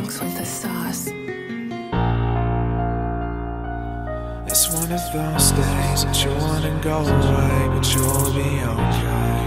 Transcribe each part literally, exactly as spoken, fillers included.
drinks with the sauce. It's one of those days that you wanna go away, but you'll be okay.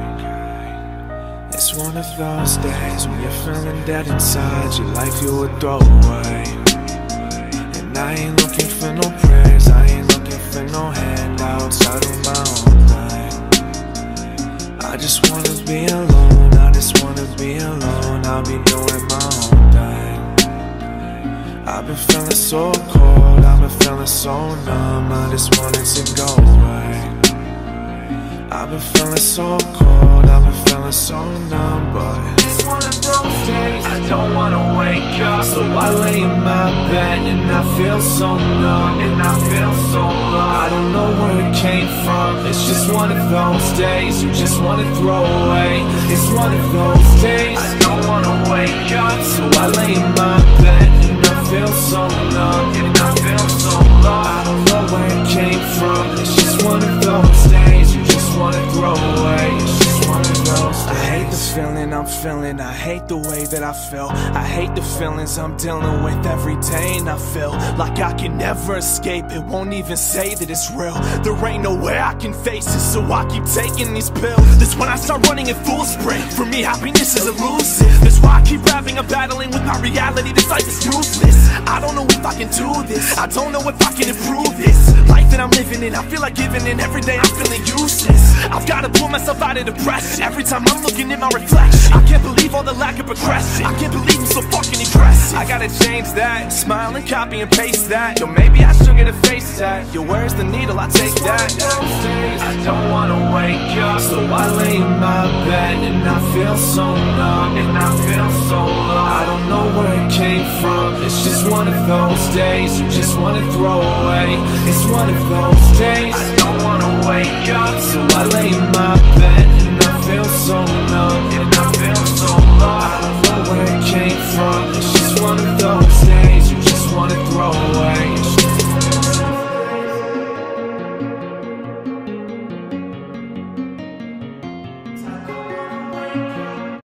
It's one of those days when you're feeling dead inside, your life you would throw away. And I ain't looking for no prayers, I ain't looking for no handouts, I do my own thing. I just wanna be alone, I just wanna be alone, I'll be doing my own thing. I've been feeling so cold, I've been feeling so numb, I just wanted to go away. I've been feeling so cold, I've been feeling so numb, but it's one of those days I don't wanna wake up, so I lay in my bed and I feel so numb, and I feel so low. I don't know where it came from, it's just one of those days you just wanna throw away. It's one of those days I don't wanna wake up, so I lay in my bed and I feel so numb, and I feel so low. I don't know where it came from, it's just one of those days you just wanna throw away. It's just one of those days. I hate the feeling I'm feeling, I hate the way that I feel, I hate the feelings I'm dealing with every day, and I feel like I can never escape it, won't even say that it's real. There ain't no way I can face it, so I keep taking these pills. That's when I start running in full sprint. For me, happiness is elusive. That's why I keep rapping, I'm battling with my reality. This life is useless. I don't know if I can do this, I don't know if I can improve this life that I'm living in. I feel like giving in every day, I'm feeling useless. I've gotta pull myself out of depression every time I'm looking in my reflection. I can't believe all the lack of progression, I can't believe I'm so fucking impressive. I gotta change that, smile and copy and paste that. Yo, maybe I should get a face tat. Yo, where's the needle? I take that. I don't wanna wake up, so I lay in my bed and I feel so numb, and I feel so low. I don't know where it came from, it's just one of those days you just wanna throw away. It's one of those days I don't wanna wake up, so I lay